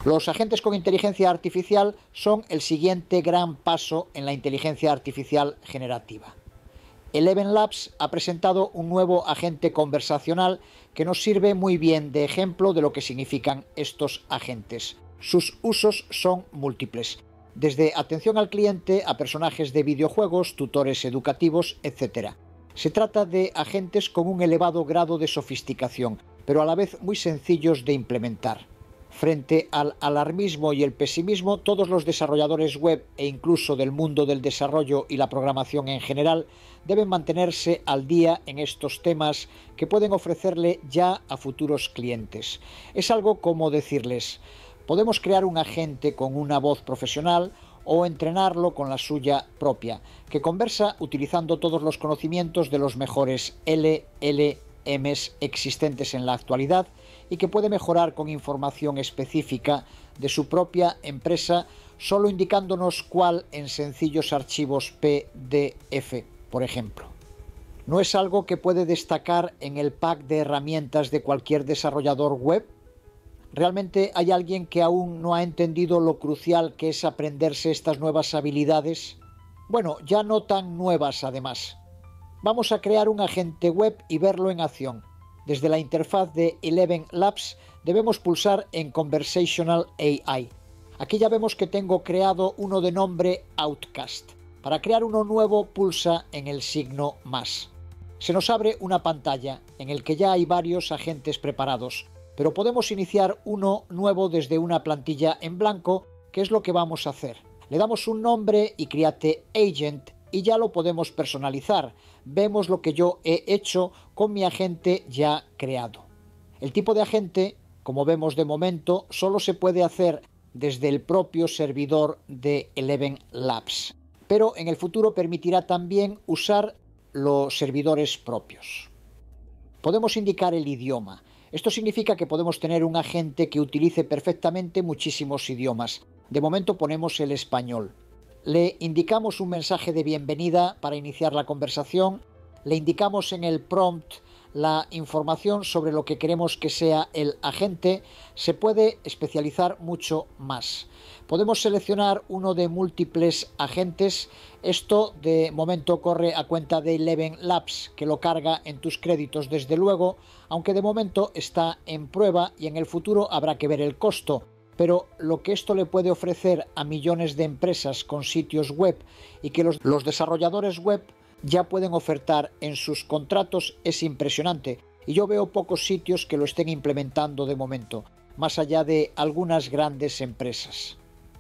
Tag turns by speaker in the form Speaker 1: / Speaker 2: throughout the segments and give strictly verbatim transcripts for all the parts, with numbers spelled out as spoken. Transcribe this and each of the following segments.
Speaker 1: Los agentes con inteligencia artificial son el siguiente gran paso en la inteligencia artificial generativa. Eleven Labs ha presentado un nuevo agente conversacional que nos sirve muy bien de ejemplo de lo que significan estos agentes. Sus usos son múltiples, desde atención al cliente a personajes de videojuegos, tutores educativos, etcétera. Se trata de agentes con un elevado grado de sofisticación, pero a la vez muy sencillos de implementar. Frente al alarmismo y el pesimismo, todos los desarrolladores web e incluso del mundo del desarrollo y la programación en general deben mantenerse al día en estos temas que pueden ofrecerle ya a futuros clientes. Es algo como decirles: podemos crear un agente con una voz profesional o entrenarlo con la suya propia, que conversa utilizando todos los conocimientos de los mejores L L Ms existentes en la actualidad y que puede mejorar con información específica de su propia empresa, solo indicándonos cuál en sencillos archivos P D F, por ejemplo. ¿No es algo que puede destacar en el pack de herramientas de cualquier desarrollador web? ¿Realmente hay alguien que aún no ha entendido lo crucial que es aprenderse estas nuevas habilidades? Bueno, ya no tan nuevas además. Vamos a crear un agente web y verlo en acción. Desde la interfaz de Eleven Labs debemos pulsar en Conversational A I. Aquí ya vemos que tengo creado uno de nombre Outcast. Para crear uno nuevo pulsa en el signo más. Se nos abre una pantalla en el que ya hay varios agentes preparados, pero podemos iniciar uno nuevo desde una plantilla en blanco, que es lo que vamos a hacer. Le damos un nombre y Create Agent y ya lo podemos personalizar. Vemos lo que yo he hecho con mi agente ya creado. El tipo de agente, como vemos de momento, solo se puede hacer desde el propio servidor de Eleven Labs, pero en el futuro permitirá también usar los servidores propios. Podemos indicar el idioma. Esto significa que podemos tener un agente que utilice perfectamente muchísimos idiomas. De momento ponemos el español. Le indicamos un mensaje de bienvenida para iniciar la conversación. Le indicamos en el prompt la información sobre lo que queremos que sea el agente. Se puede especializar mucho más. Podemos seleccionar uno de múltiples agentes. Esto de momento corre a cuenta de Eleven Labs, que lo carga en tus créditos desde luego, aunque de momento está en prueba y en el futuro habrá que ver el costo. Pero lo que esto le puede ofrecer a millones de empresas con sitios web y que los, los desarrolladores web ya pueden ofertar en sus contratos es impresionante. Y yo veo pocos sitios que lo estén implementando de momento, más allá de algunas grandes empresas.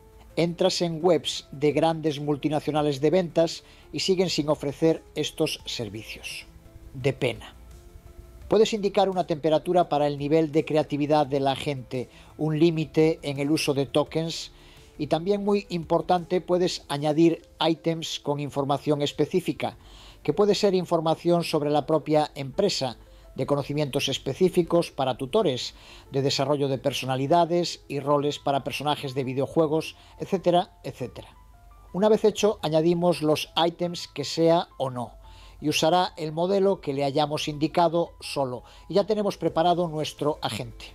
Speaker 1: Entras en webs de grandes multinacionales de ventas y siguen sin ofrecer estos servicios. De pena. Puedes indicar una temperatura para el nivel de creatividad de la gente, un límite en el uso de tokens y también muy importante puedes añadir ítems con información específica, que puede ser información sobre la propia empresa, de conocimientos específicos para tutores, de desarrollo de personalidades y roles para personajes de videojuegos, etcétera, etcétera. Una vez hecho, añadimos los ítems que sea o no, y usará el modelo que le hayamos indicado solo, y ya tenemos preparado nuestro agente.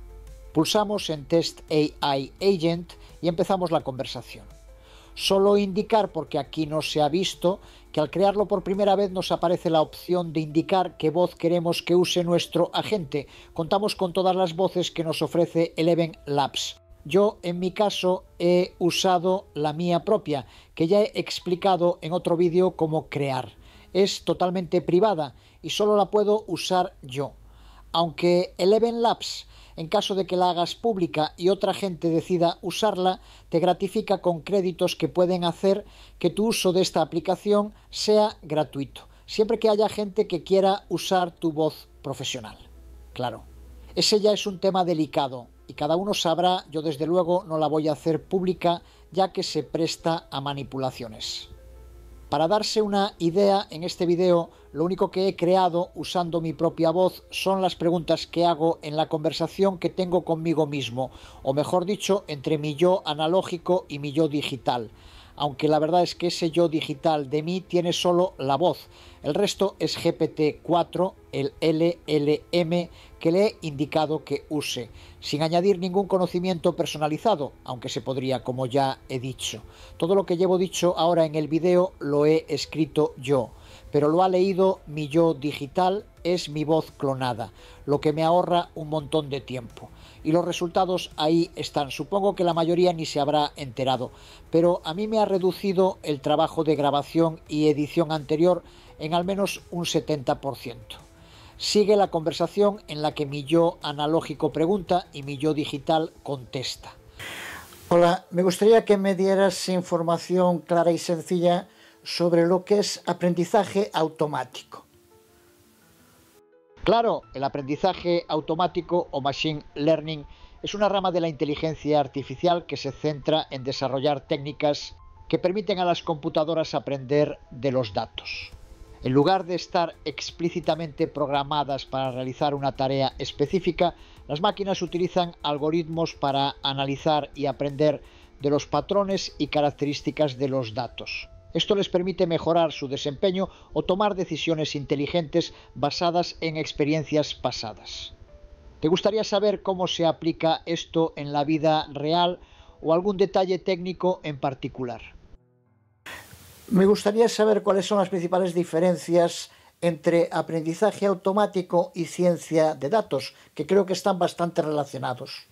Speaker 1: Pulsamos en Test A I Agent y empezamos la conversación. Solo indicar, porque aquí no se ha visto, que al crearlo por primera vez nos aparece la opción de indicar qué voz queremos que use nuestro agente. Contamos con todas las voces que nos ofrece Eleven Labs. Yo, en mi caso, he usado la mía propia, que ya he explicado en otro vídeo cómo crear. Es totalmente privada y solo la puedo usar yo. Aunque Eleven Labs, en caso de que la hagas pública y otra gente decida usarla, te gratifica con créditos que pueden hacer que tu uso de esta aplicación sea gratuito, siempre que haya gente que quiera usar tu voz profesional. Claro, ese ya es un tema delicado y cada uno sabrá, yo desde luego no la voy a hacer pública ya que se presta a manipulaciones. Para darse una idea, en este vídeo lo único que he creado usando mi propia voz son las preguntas que hago en la conversación que tengo conmigo mismo, o mejor dicho, entre mi yo analógico y mi yo digital. aunque la verdad es que ese yo digital de mí tiene solo la voz. El resto es G P T cuatro, el L L M que le he indicado que use, sin añadir ningún conocimiento personalizado, aunque se podría, como ya he dicho. Todo lo que llevo dicho ahora en el vídeo lo he escrito yo, pero lo ha leído mi yo digital, es mi voz clonada, lo que me ahorra un montón de tiempo. Y los resultados ahí están. Supongo que la mayoría ni se habrá enterado, pero a mí me ha reducido el trabajo de grabación y edición anterior en al menos un setenta por ciento. Sigue la conversación en la que mi yo analógico pregunta y mi yo digital contesta.
Speaker 2: Hola, me gustaría que me dieras información clara y sencilla sobre lo que es aprendizaje automático.
Speaker 1: Claro, el aprendizaje automático o machine learning es una rama de la inteligencia artificial que se centra en desarrollar técnicas que permiten a las computadoras aprender de los datos. En lugar de estar explícitamente programadas para realizar una tarea específica, las máquinas utilizan algoritmos para analizar y aprender de los patrones y características de los datos. Esto les permite mejorar su desempeño o tomar decisiones inteligentes basadas en experiencias pasadas. ¿Te gustaría saber cómo se aplica esto en la vida real o algún detalle técnico en particular?
Speaker 2: Me gustaría saber cuáles son las principales diferencias entre aprendizaje automático y ciencia de datos, que creo que están bastante relacionados.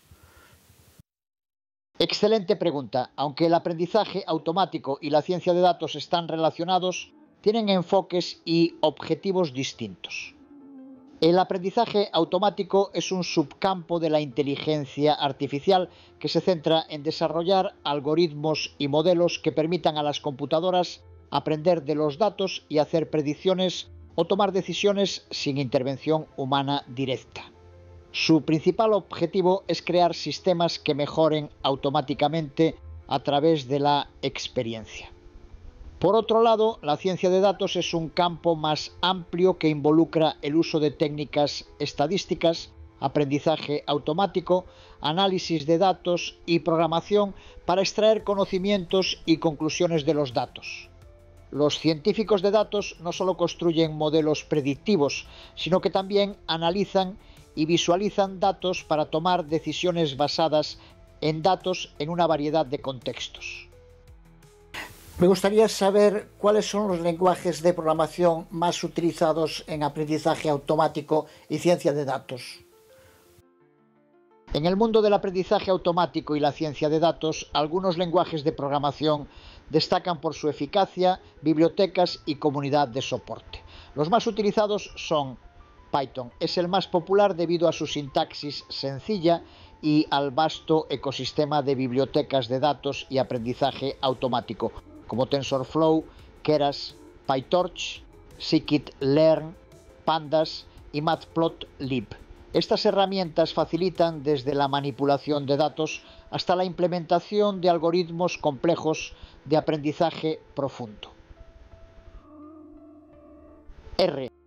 Speaker 1: Excelente pregunta. Aunque el aprendizaje automático y la ciencia de datos están relacionados, tienen enfoques y objetivos distintos. El aprendizaje automático es un subcampo de la inteligencia artificial que se centra en desarrollar algoritmos y modelos que permitan a las computadoras aprender de los datos y hacer predicciones o tomar decisiones sin intervención humana directa. Su principal objetivo es crear sistemas que mejoren automáticamente a través de la experiencia. Por otro lado, la ciencia de datos es un campo más amplio que involucra el uso de técnicas estadísticas, aprendizaje automático, análisis de datos y programación para extraer conocimientos y conclusiones de los datos. Los científicos de datos no solo construyen modelos predictivos, sino que también analizan y visualizan datos para tomar decisiones basadas en datos en una variedad de contextos.
Speaker 2: Me gustaría saber cuáles son los lenguajes de programación más utilizados en aprendizaje automático y ciencia de datos.
Speaker 1: En el mundo del aprendizaje automático y la ciencia de datos, algunos lenguajes de programación destacan por su eficacia, bibliotecas y comunidad de soporte. Los más utilizados son Python. Es el más popular debido a su sintaxis sencilla y al vasto ecosistema de bibliotecas de datos y aprendizaje automático, como TensorFlow, Keras, PyTorch, Scikit-learn, Pandas y Matplotlib. Estas herramientas facilitan desde la manipulación de datos hasta la implementación de algoritmos complejos de aprendizaje profundo. R.